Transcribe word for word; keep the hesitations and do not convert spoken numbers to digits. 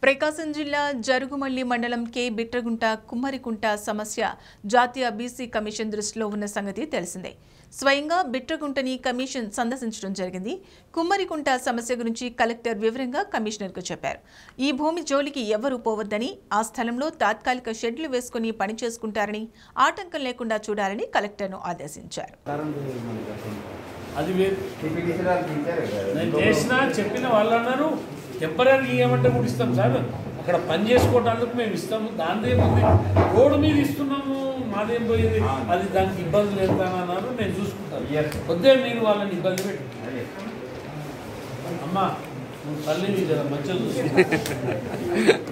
ప్రకాశం జిల్లా జరుగుమల్లి మండలం కే బిట్రగుంట కుమ్మరికుంట సమస్య జాతీయ బీసీ కమిషన్ దృష్టిలో ఉన్న సంగతి తెలిసిందే. స్వయంగా బిట్రగుంటని కమిషన్ సందర్శించడం జరిగింది. కుమ్మరికుంట సమస్య గురించి కలెక్టర్ వివరంగా కమిషనర్కు చెప్పారు. ఈ భూమి జోలికి ఎవరూ పోవద్దని, ఆ స్థలంలో తాత్కాలిక షెడ్లు వేసుకుని పని చేసుకుంటారని, ఆటంకం లేకుండా చూడాలని కలెక్టర్ను ఆదేశించారు. అది నేను చేసినా చెప్పిన వాళ్ళు అన్నారు టెంపరీ ఇవ్వమంటే కూడా ఇస్తాం సార్, అక్కడ పని చేసుకోవడానికి మేము ఇస్తాము, దానిదేముంది రోడ్డు మీద ఇస్తున్నాము, మాదేం పోయింది, అది దానికి ఇబ్బందులు వెళ్తానన్నారు, నేను చూసుకుంటాను. కొద్దిగా మీరు వాళ్ళని ఇబ్బంది పెట్టి అమ్మా నువ్వు తల్లి మంచిగా చూసుకుంటా